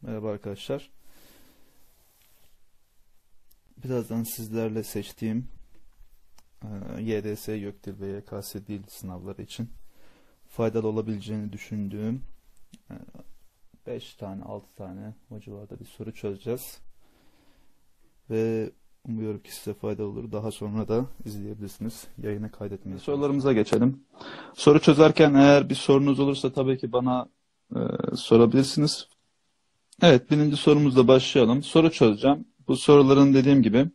Merhaba arkadaşlar. Birazdan sizlerle seçtiğim YDS, YÖKDİL ve YKS dil sınavları için faydalı olabileceğini düşündüğüm 5 tane 6 tane o civarda bir soru çözeceğiz. Ve umuyorum ki size faydalı olur. Daha sonra da izleyebilirsiniz. Yayını kaydetmeyi. Sorularımıza geçelim. Soru çözerken eğer bir sorunuz olursa tabii ki bana sorabilirsiniz. Evet, birinci sorumuzla başlayalım. Soru çözeceğim. Bu soruların dediğim gibi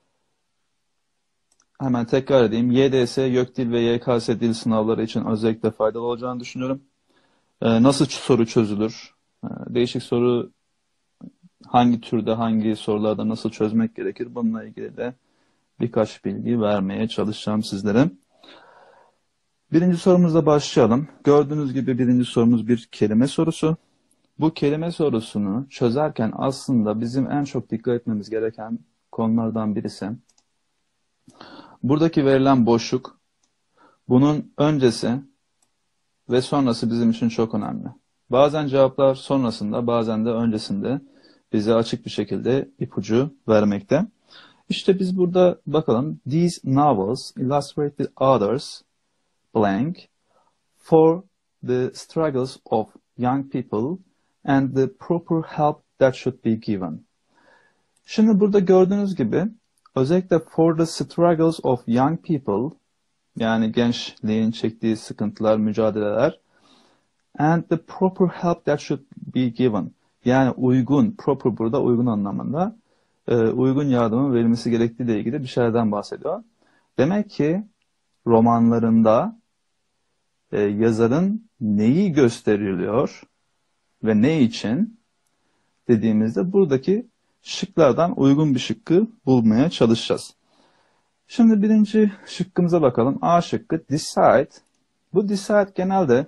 hemen tekrar edeyim. YDS, YÖKDİL ve YKS dil sınavları için özellikle faydalı olacağını düşünüyorum. Nasıl soru çözülür? Değişik soru hangi türde, hangi sorularda nasıl çözmek gerekir? Bununla ilgili de birkaç bilgi vermeye çalışacağım sizlere. Birinci sorumuzla başlayalım. Gördüğünüz gibi birinci sorumuz bir kelime sorusu. Bu kelime sorusunu çözerken aslında bizim en çok dikkat etmemiz gereken konulardan birisi buradaki verilen boşluk, bunun öncesi ve sonrası bizim için çok önemli. Bazen cevaplar sonrasında, bazen de öncesinde bize açık bir şekilde ipucu vermekte. İşte biz burada bakalım. These novels illustrate the authors blank for the struggles of young people and the proper help that should be given. Şimdi burada gördüğünüz gibi özellikle for the struggles of young people, yani gençliğin çektiği sıkıntılar, mücadeleler, and the proper help that should be given, yani uygun, proper burada uygun anlamında, uygun yardımın verilmesi gerektiği ile ilgili bir şeylerden bahsediyor. Demek ki romanlarında yazarın neyi gösteriliyor ve ne için dediğimizde buradaki şıklardan uygun bir şıkkı bulmaya çalışacağız. Şimdi birinci şıkkımıza bakalım. A şıkkı decide. Bu decide genelde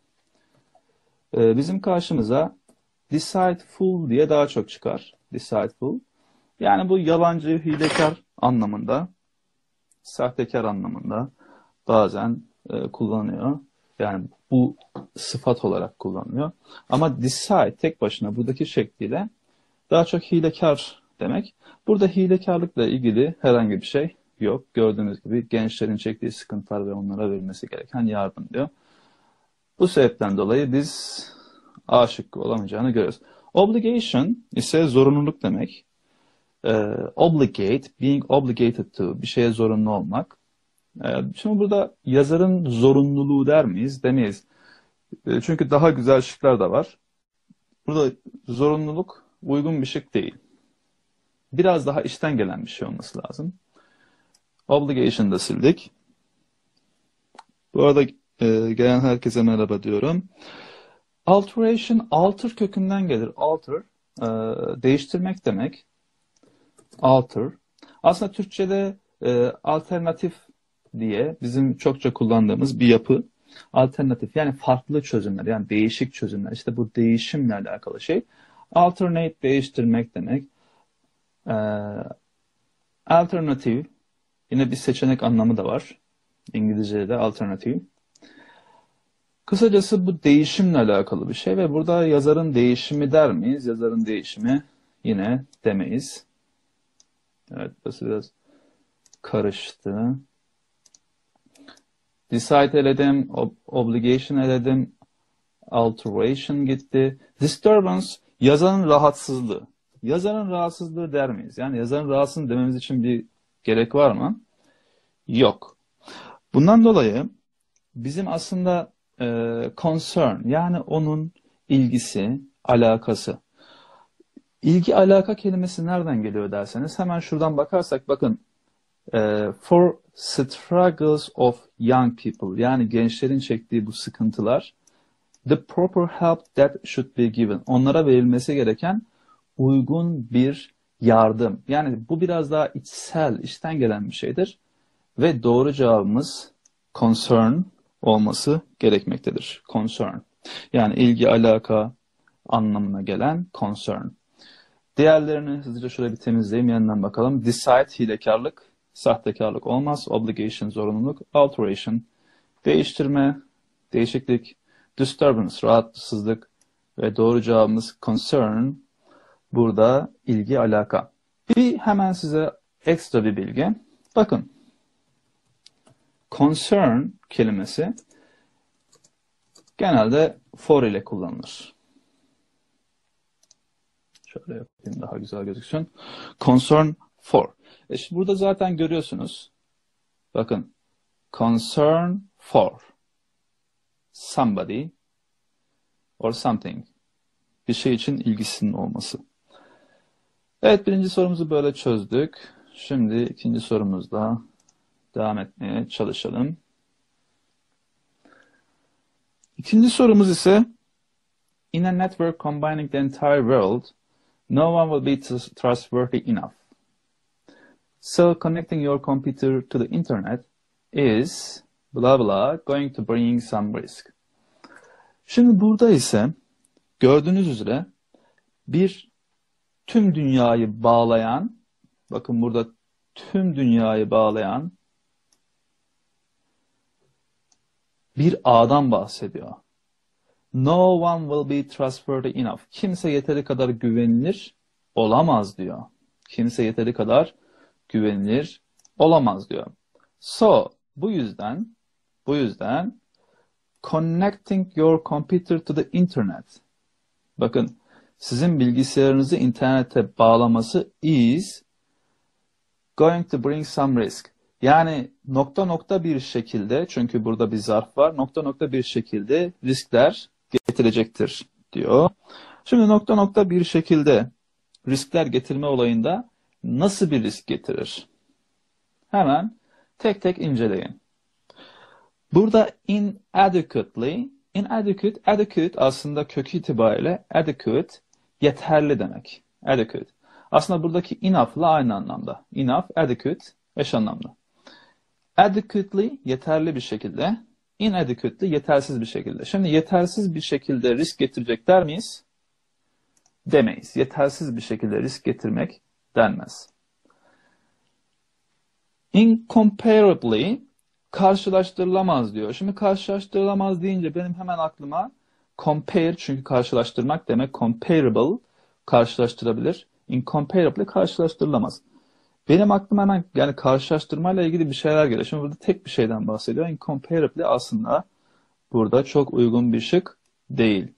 bizim karşımıza deceitful diye daha çok çıkar. Deceitful. Yani bu yalancı, hilekar anlamında, sahtekar anlamında bazen kullanılıyor. Yani bu sıfat olarak kullanılıyor. Ama decide tek başına buradaki şekliyle daha çok hilekar demek. Burada hilekarlıkla ilgili herhangi bir şey yok. Gördüğünüz gibi gençlerin çektiği sıkıntılar ve onlara verilmesi gereken yardım diyor. Bu sebepten dolayı biz A şıkkı olamayacağını görüyoruz. Obligation ise zorunluluk demek. Obligate, being obligated to, bir şeye zorunlu olmak. Şimdi burada yazarın zorunluluğu der miyiz? Demeyiz. Çünkü daha güzel şıklar da var. Burada zorunluluk uygun bir şık değil. Biraz daha içten gelen bir şey olması lazım. Obligation'ı da sildik. Bu arada gelen herkese merhaba diyorum. Alteration, alter kökünden gelir. Alter, değiştirmek demek. Alter. Aslında Türkçe'de alternatif diye bizim çokça kullandığımız bir yapı. Alternatif, yani farklı çözümler, yani değişik çözümler. İşte bu değişimle alakalı şey. Alternate, değiştirmek demek. Alternative, yine bir seçenek anlamı da var. İngilizce'de alternative. Kısacası bu değişimle alakalı bir şey ve burada yazarın değişimi der miyiz? Yazarın değişimi yine demeyiz. Evet, burası biraz karıştı. Decide eledim, obligation eledim, alteration gitti. Disturbance, yazarın rahatsızlığı. Yazarın rahatsızlığı der miyiz? Yani yazarın rahatsızlığı dememiz için bir gerek var mı? Yok. Bundan dolayı bizim aslında concern, yani onun ilgisi, alakası. İlgi alaka kelimesi nereden geliyor derseniz hemen şuradan bakarsak bakın, for struggles of young people, yani gençlerin çektiği bu sıkıntılar, the proper help that should be given, onlara verilmesi gereken uygun bir yardım. Yani bu biraz daha içsel, içten gelen bir şeydir ve doğru cevabımız concern olması gerekmektedir. Concern. Yani ilgi, alaka anlamına gelen concern. Diğerlerini hızlıca şöyle bir temizleyeyim, yeniden bakalım. Decide, hilekarlık, sahtekarlık olmaz. Obligation, zorunluluk. Alteration, değiştirme, değişiklik. Disturbance, rahatsızlık ve doğru cevabımız concern Burada ilgi, alaka. Bir hemen size ekstra bir bilgi. Bakın, concern kelimesi genelde for ile kullanılır. Şöyle yapayım daha güzel gözüksün. Concern for. Şimdi burada zaten görüyorsunuz. Bakın, concern for somebody or something. Bir şey için ilgisinin olması. Evet, birinci sorumuzu böyle çözdük. Şimdi ikinci sorumuzla devam etmeye çalışalım. İkinci sorumuz ise in a network combining the entire world, no one will be trustworthy enough. So connecting your computer to the internet is blah blah going to bring some risk. Şimdi burada ise gördüğünüz üzere bir tüm dünyayı bağlayan, bakın burada tüm dünyayı bağlayan bir ağdan bahsediyor. No one will be trustworthy enough. Kimse yeteri kadar güvenilir olamaz diyor. Kimse yeteri kadar güvenilir olamaz diyor. So, bu yüzden connecting your computer to the internet. Bakın, sizin bilgisayarınızı internete bağlaması is going to bring some risk. Yani nokta nokta bir şekilde, çünkü burada bir zarf var, nokta nokta bir şekilde riskler getirecektir diyor. Şimdi nokta nokta bir şekilde riskler getirme olayında nasıl bir risk getirir? Hemen tek tek inceleyin. Burada inadequate aslında kökü itibariyle adequate, yeterli demek. Adequate. Aslında buradaki enough'la aynı anlamda. Enough, adequate, eş anlamlı. Adequately, yeterli bir şekilde. Inadequately, yetersiz bir şekilde. Şimdi yetersiz bir şekilde risk getirecek der miyiz? Demeyiz. Yetersiz bir şekilde risk getirmek denmez. Incomparably, karşılaştırılamaz diyor. Şimdi karşılaştırılamaz deyince benim hemen aklıma compare, çünkü karşılaştırmak demek, comparable, karşılaştırabilir. Incomparably, karşılaştırılamaz. Benim aklıma hemen yani karşılaştırmayla ilgili bir şeyler geliyor. Şimdi burada tek bir şeyden bahsediyor. Incomparably aslında burada çok uygun bir şık değil.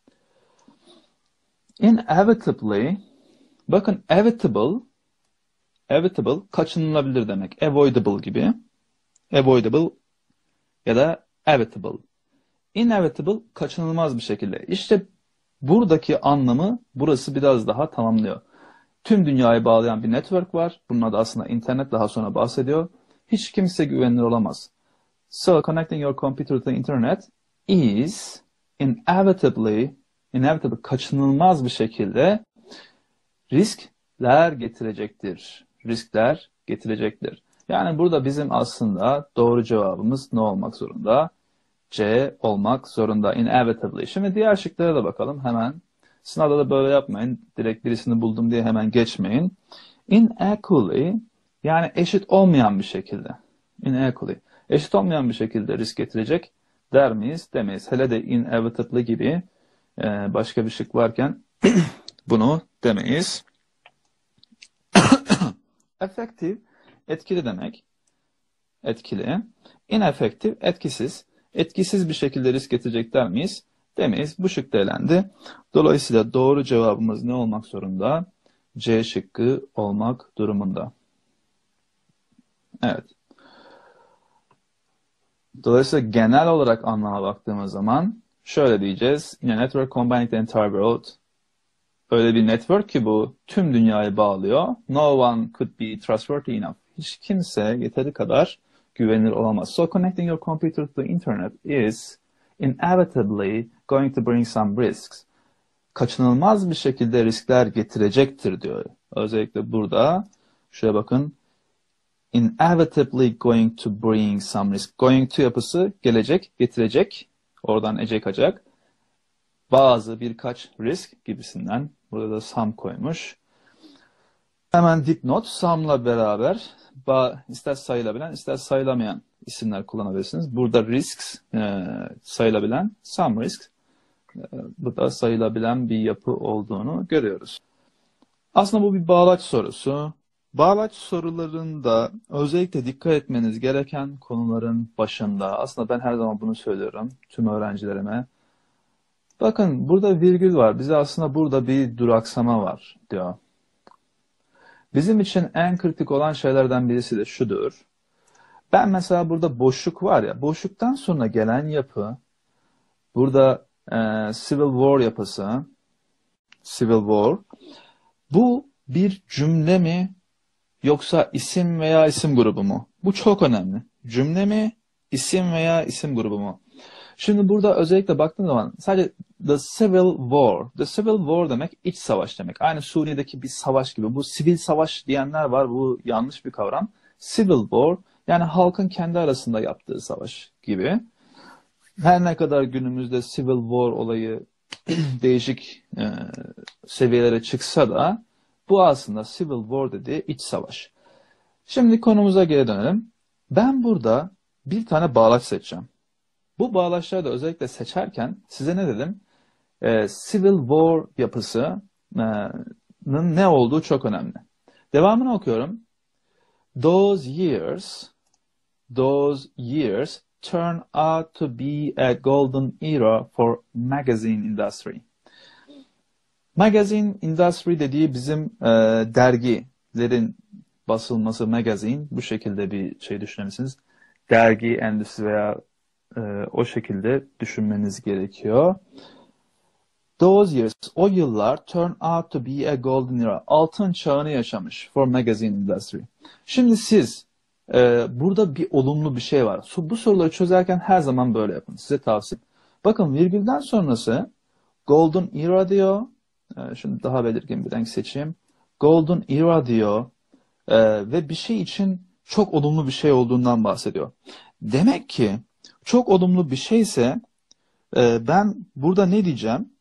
Inevitably, bakın evitable kaçınılabilir demek. Avoidable gibi. Avoidable ya da evitable. Inevitable kaçınılmaz bir şekilde. İşte buradaki anlamı burası biraz daha tamamlıyor. Tüm dünyayı bağlayan bir network var. Bunun adı aslında internet, daha sonra bahsediyor. Hiç kimse güvenilir olamaz. So connecting your computer to the internet is inevitably kaçınılmaz bir şekilde riskler getirecektir. Riskler getirecektir. Yani burada bizim aslında doğru cevabımız ne olmak zorunda? C olmak zorunda. Inevitably. Şimdi diğer şıklara da bakalım hemen. Sınavda da böyle yapmayın. Direkt birisini buldum diye hemen geçmeyin. Inequally, yani eşit olmayan bir şekilde. Inequally. Eşit olmayan bir şekilde risk getirecek der miyiz? Demeyiz. Hele de inevitably gibi başka bir şık varken bunu demeyiz. Effective, etkili demek. Etkili. Ineffective, etkisiz. Etkisiz bir şekilde risk getirecek der miyiz? Demeyiz. Bu şık da elendi. Dolayısıyla doğru cevabımız ne olmak zorunda? C şıkkı olmak durumunda. Evet. Dolayısıyla genel olarak anlama baktığımız zaman şöyle diyeceğiz. In a network combining the entire world. Öyle bir network ki bu tüm dünyayı bağlıyor. No one could be trustworthy enough. Hiç kimse yeteri kadar güvenilir olamaz. So connecting your computer to the internet is inevitably going to bring some risks. Kaçınılmaz bir şekilde riskler getirecektir diyor. Özellikle burada şuraya bakın. Inevitably going to bring some risk. Going to yapısı gelecek, getirecek. Oradan ece kaçacak. Bazı, birkaç risk gibisinden. Burada da some koymuş. Hemen dipnot, some'la beraber ister sayılabilen, ister sayılamayan isimler kullanabilirsiniz. Burada risks sayılabilen, some risks. Bu da sayılabilen bir yapı olduğunu görüyoruz. Aslında bu bir bağlaç sorusu. Bağlaç sorularında özellikle dikkat etmeniz gereken konuların başında, aslında ben her zaman bunu söylüyorum tüm öğrencilerime. Bakın burada virgül var. Bize aslında burada bir duraksama var diyor. Bizim için en kritik olan şeylerden birisi de şudur. Ben mesela burada boşluk var ya, boşluktan sonra gelen yapı, burada Civil War yapısı, Civil War, bu bir cümle mi yoksa isim veya isim grubu mu? Bu çok önemli. Cümle mi, isim veya isim grubu mu? Şimdi burada özellikle baktığım zaman sadece The Civil War. The Civil War demek iç savaş demek. Aynı Suriye'deki bir savaş gibi. Bu sivil savaş diyenler var. Bu yanlış bir kavram. Civil War yani halkın kendi arasında yaptığı savaş gibi. Her ne kadar günümüzde Civil War olayı değişik seviyelere çıksa da bu aslında Civil War dediği iç savaş. Şimdi konumuza geri dönelim. Ben burada bir tane bağlaç seçeceğim. Bu bağlaçları da özellikle seçerken size ne dedim? Civil War yapısının ne olduğu çok önemli. Devamını okuyorum. Those years turn out to be a golden era for magazine industry. Magazine industry dediği bizim dergilerin basılması, magazine, bu şekilde bir şey düşünebilirsiniz. Dergi endüstrisi veya o şekilde düşünmeniz gerekiyor. Those years, o yıllar turn out to be a golden era. Altın çağını yaşamış for magazine industry. Şimdi siz burada bir olumlu bir şey var. Bu soruları çözerken her zaman böyle yapın. Size tavsiye. Bakın virgülden sonrası golden era diyor. Şimdi daha belirgin bir renk seçeyim. Golden era diyor. Ve bir şey için çok olumlu bir şey olduğundan bahsediyor. Demek ki çok olumlu bir şeyse ben burada ne diyeceğim?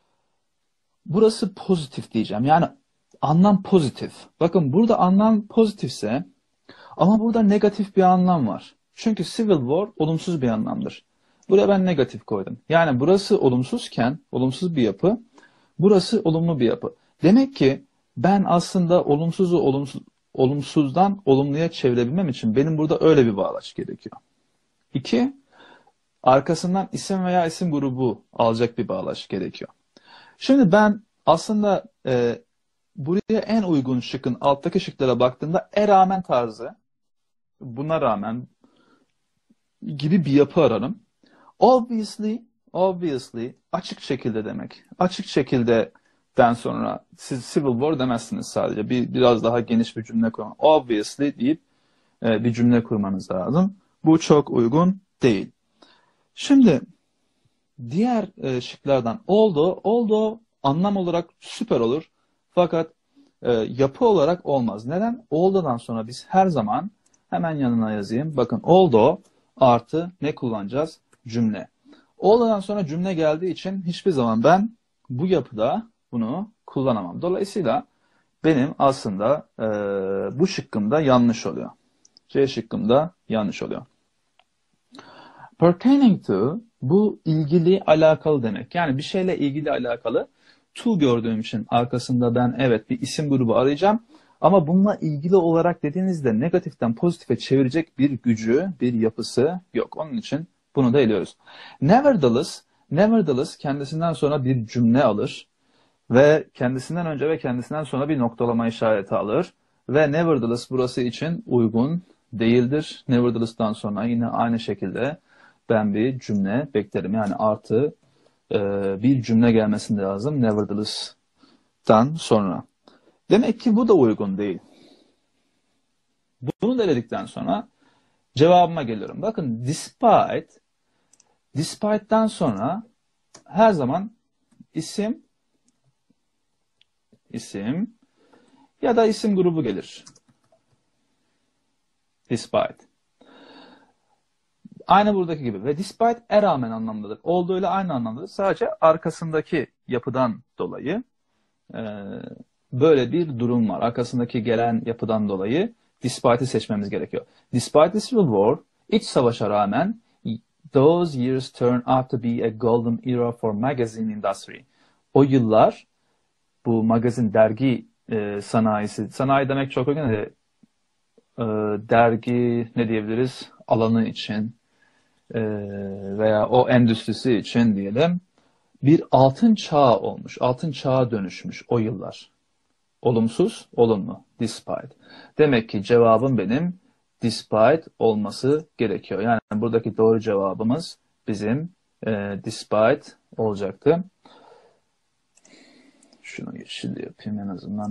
Burası pozitif diyeceğim. Yani anlam pozitif. Bakın burada anlam pozitifse ama burada negatif bir anlam var. Çünkü Civil War olumsuz bir anlamdır. Buraya ben negatif koydum. Yani burası olumsuzken, olumsuz bir yapı, burası olumlu bir yapı. Demek ki ben aslında olumsuzdan olumluya çevirebilmem için benim burada öyle bir bağlaç gerekiyor. İki, arkasından isim veya isim grubu alacak bir bağlaç gerekiyor. Şimdi ben aslında buraya en uygun şıkkın alttaki şıklara baktığımda rağmen tarzı, buna rağmen gibi bir yapı ararım. Obviously açık şekilde demek. Açık şekildeden sonra siz Civil War demezsiniz sadece. Biraz daha geniş bir cümle kurun. Obviously deyip bir cümle kurmanız lazım. Bu çok uygun değil. Şimdi diğer şıklardan although anlam olarak süper olur. Fakat yapı olarak olmaz. Neden? Although'dan sonra biz her zaman hemen yanına yazayım. Bakın although artı ne kullanacağız? Cümle. Although'dan sonra cümle geldiği için hiçbir zaman ben bu yapıda bunu kullanamam. Dolayısıyla benim aslında bu şıkkımda yanlış oluyor. C şıkkımda yanlış oluyor. Pertaining to, bu ilgili, alakalı demek. Yani bir şeyle ilgili alakalı. To gördüğüm için arkasında ben evet bir isim grubu arayacağım. Ama bununla ilgili olarak dediğinizde negatiften pozitife çevirecek bir gücü, bir yapısı yok. Onun için bunu da eliyoruz. Nevertheless kendisinden sonra bir cümle alır. Ve kendisinden önce ve kendisinden sonra bir noktalama işareti alır. Ve nevertheless burası için uygun değildir. Nevertheless'tan sonra yine aynı şekilde ben bir cümle beklerim. Yani artı bir cümle gelmesi lazım nevertheless'tan sonra. Demek ki bu da uygun değil. Bunu deledikten sonra cevabıma geliyorum. Bakın despite'den sonra her zaman isim ya da isim grubu gelir. Despite. Aynı buradaki gibi. Ve despite rağmen anlamdadır. Olduğuyla aynı anlamdadır. Sadece arkasındaki yapıdan dolayı böyle bir durum var. Arkasındaki gelen yapıdan dolayı despite'i seçmemiz gerekiyor. Despite the Civil War, iç savaşa rağmen those years turn out to be a golden era for magazine industry. O yıllar bu magazin dergi sanayisi. Sanayi demek çok uygun de dergi ne diyebiliriz? Alanı için veya o endüstrisi için diyelim. Bir altın çağı olmuş. Altın çağa dönüşmüş o yıllar. Olumsuz, olumlu. Despite. Demek ki cevabım benim despite olması gerekiyor. Yani buradaki doğru cevabımız bizim despite olacaktı. Şunu yeşil yapayım en azından.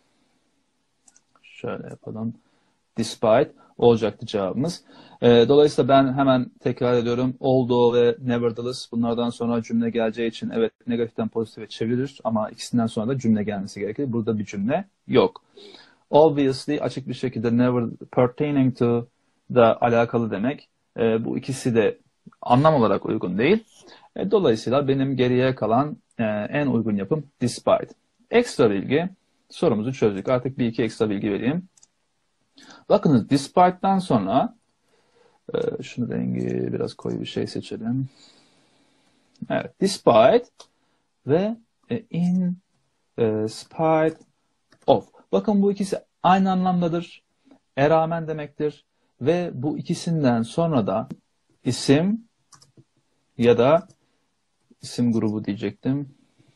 Şöyle yapalım. Despite olacaktı cevabımız. Dolayısıyla ben hemen tekrar ediyorum. Although ve nevertheless bunlardan sonra cümle geleceği için evet negatiften pozitife çevrilir ama ikisinden sonra da cümle gelmesi gerekir. Burada bir cümle yok. Obviously açık bir şekilde never pertaining to da alakalı demek. Bu ikisi de anlam olarak uygun değil. Dolayısıyla benim geriye kalan en uygun yapım despite. Ekstra bilgi, sorumuzu çözdük. Artık bir iki ekstra bilgi vereyim. Bakınız despite'dan sonra şunu rengi biraz koyu bir şey seçelim. Evet, despite ve in spite of. Bakın bu ikisi aynı anlamdadır. Rağmen demektir. Ve bu ikisinden sonra da isim ya da isim grubu diyecektim.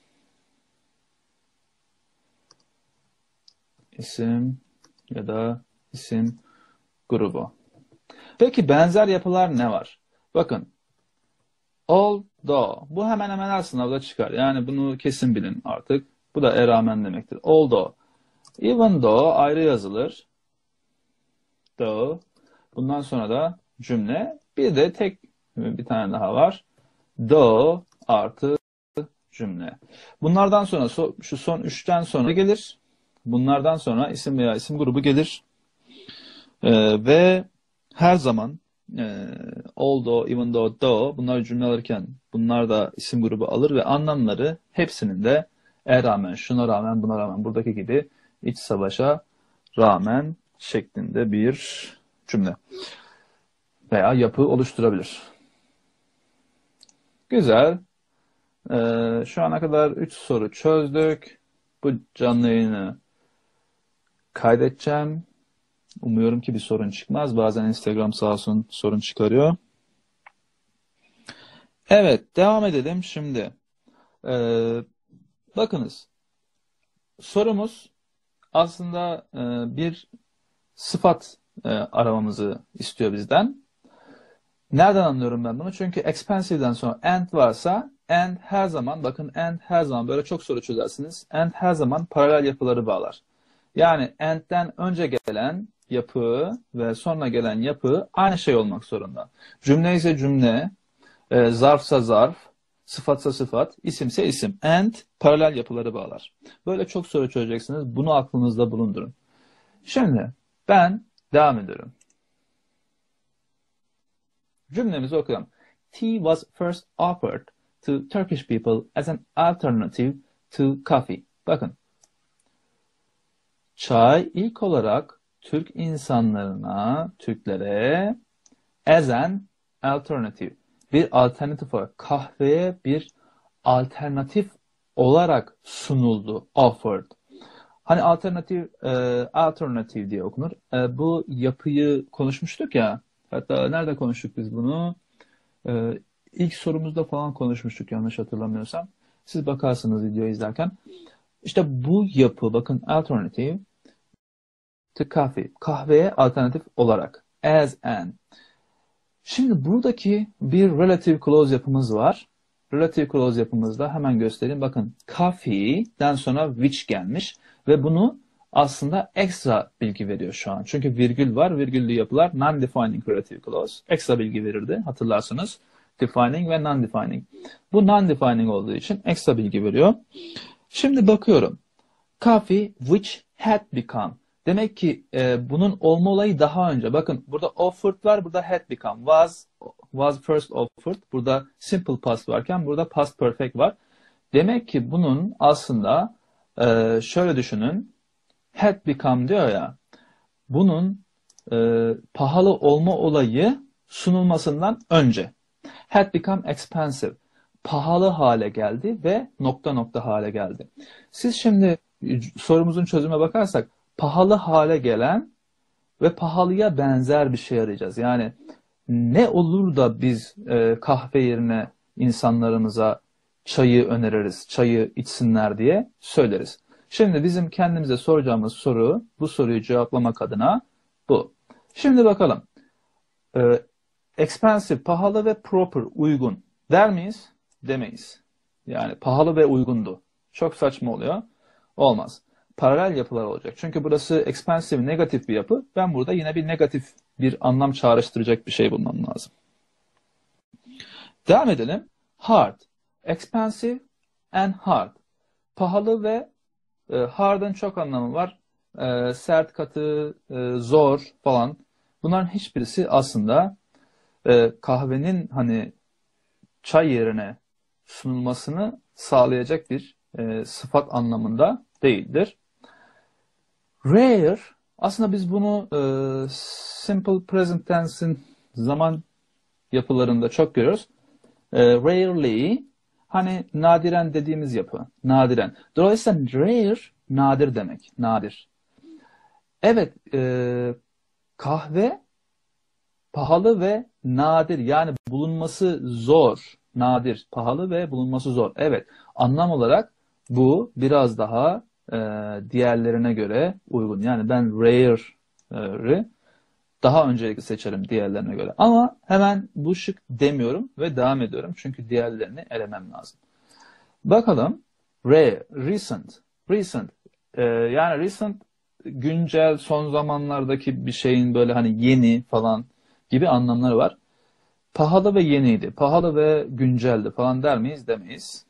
İsim ya da isim grubu. Peki benzer yapılar ne var? Bakın. Although. Bu hemen hemen her sınavda çıkar. Yani bunu kesin bilin artık. Bu da rağmen demektir. Although. Even though ayrı yazılır. Though. Bundan sonra da cümle. Bir de bir tane daha var. Though artı cümle. Bunlardan sonra şu son üçten sonra gelir. Bunlardan sonra isim veya isim grubu gelir. Ve her zaman although, even though, though bunlar cümle alırken bunlar da isim grubu alır ve anlamları hepsinin de rağmen, şuna rağmen, buna rağmen buradaki gibi iç savaşa rağmen şeklinde bir cümle veya yapı oluşturabilir. Güzel. Şu ana kadar 3 soru çözdük. Bu canlı yayını kaydedeceğim. Umuyorum ki bir sorun çıkmaz. Bazen Instagram sağ olsun sorun çıkarıyor. Evet, devam edelim şimdi. Bakınız, sorumuz aslında bir sıfat aramamızı istiyor bizden. Nereden anlıyorum ben bunu? Çünkü expensive'den sonra and varsa and her zaman, bakın and her zaman böyle çok soru çözersiniz. And her zaman paralel yapıları bağlar. Yani and'den önce gelen yapı ve sonra gelen yapı aynı şey olmak zorunda. Cümle ise cümle, zarfsa zarf, sıfatsa sıfat, isimse isim. And paralel yapıları bağlar. Böyle çok soru çözeceksiniz. Bunu aklınızda bulundurun. Şimdi ben devam ediyorum. Cümlemizi okuyalım. Tea was first offered to Turkish people as an alternative to coffee. Bakın. Çay ilk olarak Türk insanlarına, Türklere as an alternative, bir alternatif olarak, kahveye bir alternatif olarak sunuldu, offered. Hani alternative diye okunur. Bu yapıyı konuşmuştuk ya, hatta nerede konuştuk biz bunu? İlk sorumuzda falan konuşmuştuk yanlış hatırlamıyorsam. Siz bakarsınız video izlerken. İşte bu yapı, bakın alternative to coffee, kahveye alternatif olarak, as an. Şimdi buradaki bir relative clause yapımız var. Relative clause yapımızda hemen göstereyim. Bakın coffee'den sonra which gelmiş ve bunu aslında ekstra bilgi veriyor şu an. Çünkü virgül var. Virgüllü yapılar non-defining relative clause. Ekstra bilgi verirdi hatırlarsınız. Defining ve non-defining. Bu non-defining olduğu için ekstra bilgi veriyor. Şimdi bakıyorum. Coffee which had become. Demek ki bunun olma olayı daha önce. Bakın burada offered var, burada had become. Was first offered. Burada simple past varken burada past perfect var. Demek ki bunun aslında şöyle düşünün. Had become diyor ya. Bunun pahalı olma olayı sunulmasından önce. Had become expensive. Pahalı hale geldi ve nokta nokta hale geldi. Siz şimdi sorumuzun çözüme bakarsak pahalı hale gelen ve pahalıya benzer bir şey arayacağız. Yani ne olur da biz kahve yerine insanlarımıza çayı öneririz, çayı içsinler diye söyleriz. Şimdi bizim kendimize soracağımız soru, bu soruyu cevaplamak adına bu. Şimdi bakalım. Expensive, pahalı ve proper, uygun der miyiz? Demeyiz. Yani pahalı ve uygundu. Çok saçma oluyor. Olmaz. Paralel yapılar olacak. Çünkü burası expensive, negatif bir yapı. Ben burada yine bir negatif bir anlam çağrıştıracak bir şey bulmam lazım. Devam edelim. Hard. Expensive and hard. Pahalı ve hard'ın çok anlamı var. Sert, katı, zor falan. Bunların hiçbirisi aslında kahvenin hani çay yerine sunulmasını sağlayacak bir sıfat anlamında değildir. Rare, aslında biz bunu simple present tense'in zaman yapılarında çok görüyoruz. Rarely, hani nadiren dediğimiz yapı, nadiren. Dolayısıyla rare, nadir demek, nadir. Evet, kahve pahalı ve nadir, yani bulunması zor, nadir, pahalı ve bulunması zor. Evet, anlam olarak bu biraz daha diğerlerine göre uygun. Yani ben rare'ı daha öncelikli seçerim diğerlerine göre. Ama hemen bu şık demiyorum ve devam ediyorum. Çünkü diğerlerini elemem lazım. Bakalım. Recent. Recent. Yani recent güncel, son zamanlardaki bir şeyin böyle hani yeni falan gibi anlamları var. Pahalı ve yeniydi. Pahalı ve günceldi falan der miyiz? Demeyiz.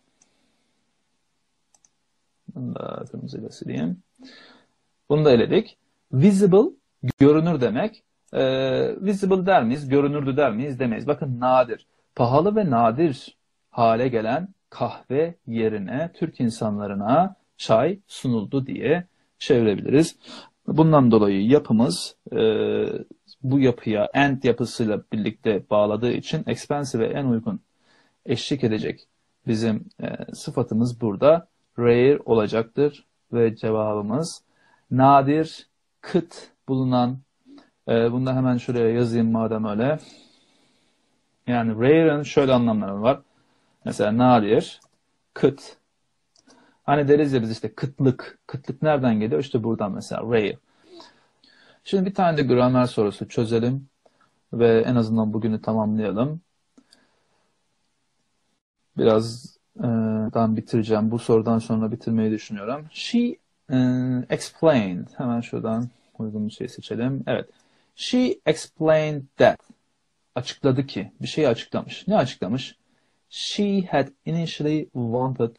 Bunu da kırmızıyla sileyim. Bunu da eledik. Visible, görünür demek. Visible der miyiz? Görünürdü der miyiz? Demeyiz. Bakın nadir. Pahalı ve nadir hale gelen kahve yerine Türk insanlarına çay sunuldu diye çevirebiliriz. Bundan dolayı yapımız bu yapıya and yapısıyla birlikte bağladığı için expensive ve en uygun eşlik edecek bizim sıfatımız burada rare olacaktır ve cevabımız nadir, kıt bulunan, bunu da hemen şuraya yazayım madem öyle. Yani rare'ın şöyle anlamları var. Mesela nadir, kıt. Hani deriz ya biz işte kıtlık. Kıtlık nereden geliyor? İşte buradan mesela rare. Şimdi bir tane de gramer sorusu çözelim ve en azından bugünü tamamlayalım. Birazdan bitireceğim. Bu sorudan sonra bitirmeyi düşünüyorum. She explained. Hemen şuradan uygun bir şey seçelim. Evet. She explained that. Açıkladı ki. Bir şeyi açıklamış. Ne açıklamış? She had initially wanted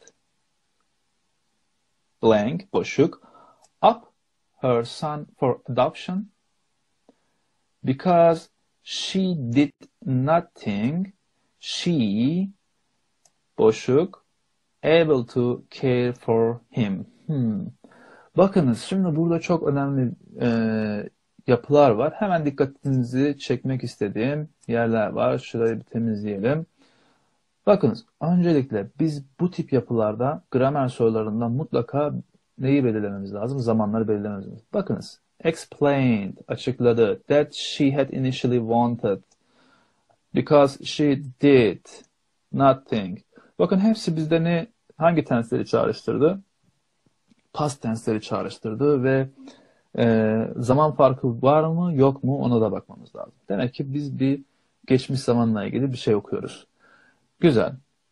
blank, boşluk, up her son for adoption because she did not think she boşluk able to care for him. Bakınız şimdi burada çok önemli yapılar var. Hemen dikkatinizi çekmek istediğim yerler var. Şurayı bir temizleyelim. Bakınız öncelikle biz bu tip yapılarda gramer sorularında mutlaka neyi belirlememiz lazım? Zamanları belirlememiz lazım. Bakınız explained, açıkladı. That she had initially wanted because she did not think. Bakın hepsi bizde hangi tensleri çağrıştırdı? Past tensleri çağrıştırdı ve zaman farkı var mı yok mu ona da bakmamız lazım. Demek ki biz bir geçmiş zamanla ilgili bir şey okuyoruz. Güzel.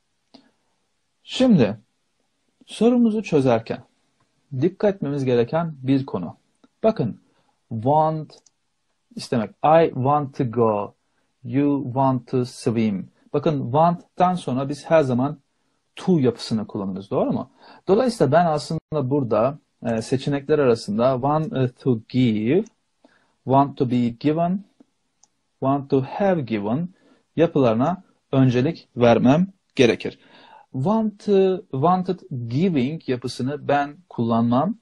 Şimdi sorumuzu çözerken dikkat etmemiz gereken bir konu. Bakın want istemek. I want to go. You want to swim. Bakın want'tan sonra biz her zaman to yapısını kullanırız. Doğru mu? Dolayısıyla ben aslında burada seçenekler arasında want to give, want to be given, want to have given yapılarına öncelik vermem gerekir. Wanted giving yapısını ben kullanmam.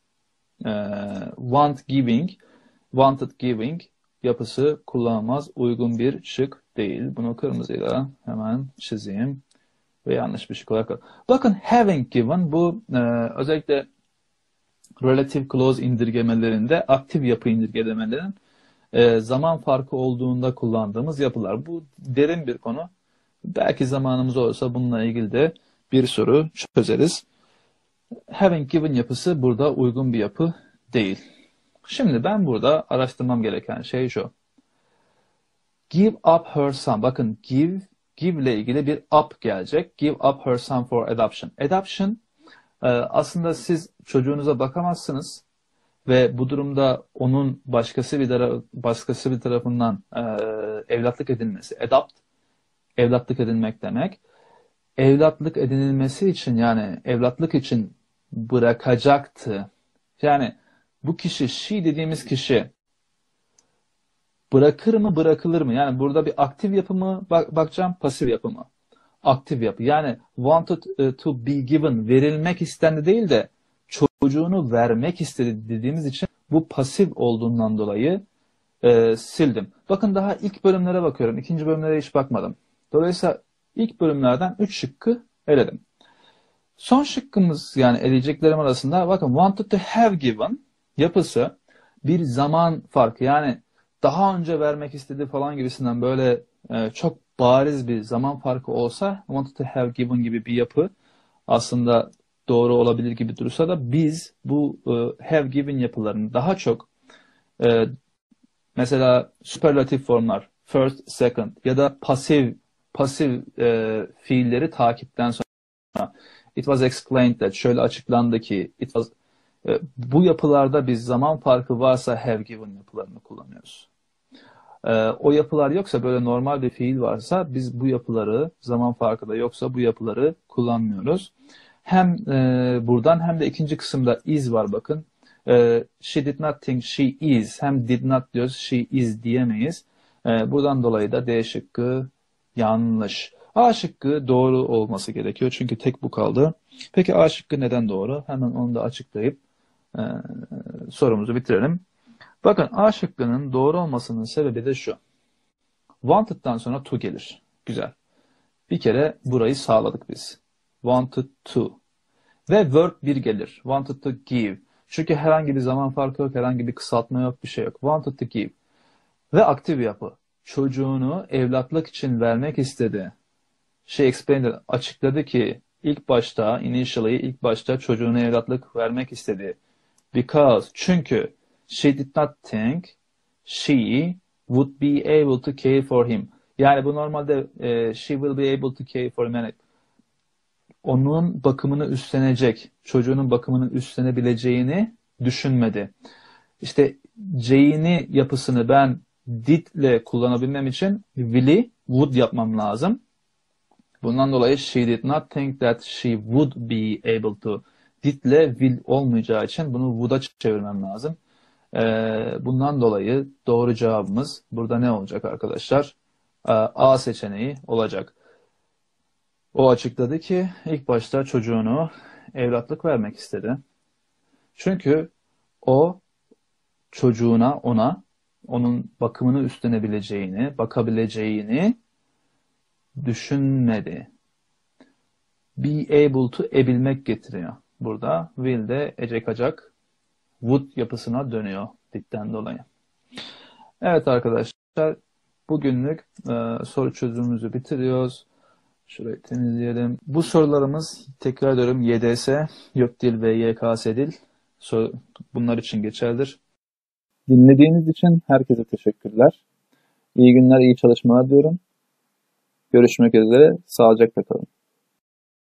Wanted giving yapısı kullanılmaz. Uygun bir şık değil. Bunu kırmızıyla hemen çizeyim. Ve yanlış bir şık olarak. Bakın having given bu özellikle relative clause indirgemelerinde aktif yapı indirgemelerinin zaman farkı olduğunda kullandığımız yapılar. Bu derin bir konu. Belki zamanımız olursa bununla ilgili de bir soru çözeriz. Having given yapısı burada uygun bir yapı değil. Şimdi ben burada araştırmam gereken şey şu. Give up her son. Bakın give ile ilgili bir up gelecek. Give up her son for adoption. Adoption aslında siz çocuğunuza bakamazsınız ve bu durumda onun başkası bir tarafından evlatlık edilmesi. Adopt, evlatlık edinmek demek. Evlatlık edinilmesi için, yani evlatlık için bırakacaktı. Yani bu kişi, she dediğimiz kişi bırakır mı, bırakılır mı? Yani burada bir aktif yapı mı bakacağım, pasif yapı mı? Aktif yapı. Yani wanted to be given, verilmek istendi değil de çocuğunu vermek istedi dediğimiz için bu pasif olduğundan dolayı sildim. Bakın daha ilk bölümlere bakıyorum. İkinci bölümlere hiç bakmadım. Dolayısıyla ilk bölümlerden 3 şıkkı eledim. Son şıkkımız, yani eleyeceklerim arasında bakın wanted to have given yapısı bir zaman farkı, yani daha önce vermek istedi falan gibisinden böyle çok bariz bir zaman farkı olsa wanted to have given gibi bir yapı aslında doğru olabilir gibi dursa da biz bu have given yapılarını daha çok mesela süperlatif formlar first, second ya da pasif fiilleri takipten sonra it was explained that, şöyle açıklandı ki, it was, bu yapılarda biz zaman farkı varsa have given yapılarını kullanıyoruz. O yapılar yoksa, böyle normal bir fiil varsa biz bu yapıları, zaman farkı da yoksa bu yapıları kullanmıyoruz. Hem buradan hem de ikinci kısımda is var bakın. She did not think she is. Hem did not diyoruz, she is diyemeyiz. Buradan dolayı da D şıkkı yanlış. A şıkkı doğru olması gerekiyor. Çünkü tek bu kaldı. Peki A şıkkı neden doğru? Hemen onu da açıklayıp sorumuzu bitirelim. Bakın A şıkkının doğru olmasının sebebi de şu. Wanted'dan sonra to gelir. Güzel. Bir kere burayı sağladık biz. Wanted to. Ve verb 1 gelir. Wanted to give. Çünkü herhangi bir zaman farkı yok, herhangi bir kısaltma yok, bir şey yok. Wanted to give. Ve aktif yapı. Çocuğunu evlatlık için vermek istedi. She explained, açıkladı ki ilk başta çocuğunu evlatlık vermek istedi. Because, çünkü she did not think she would be able to care for him. Yani bu normalde she will be able to care for him. Yani onun bakımını üstlenecek, çocuğunun bakımını üstlenebileceğini düşünmedi. İşte C'ini yapısını ben did ile kullanabilmem için will'i would yapmam lazım. Bundan dolayı she did not think that she would be able to. Did ile will olmayacağı için bunu would'a çevirmem lazım. Bundan dolayı doğru cevabımız burada ne olacak arkadaşlar? A seçeneği olacak. O açıkladı ki ilk başta çocuğunu evlatlık vermek istedi. Çünkü o çocuğuna, onun bakımını üstlenebileceğini, bakabileceğini düşünmedi. Be able to, ebilmek getiriyor. Burada will de ecek acak would yapısına dönüyor ditten dolayı. Evet arkadaşlar, bugünlük soru çözümümüzü bitiriyoruz. Şurayı temizleyelim. Bu sorularımız, tekrar ediyorum, YDS, YÖK Dil ve YKS Dil. Bunlar için geçerlidir. Dinlediğiniz için herkese teşekkürler. İyi günler, iyi çalışmalar diyorum. Görüşmek üzere, sağlıcakla kalın.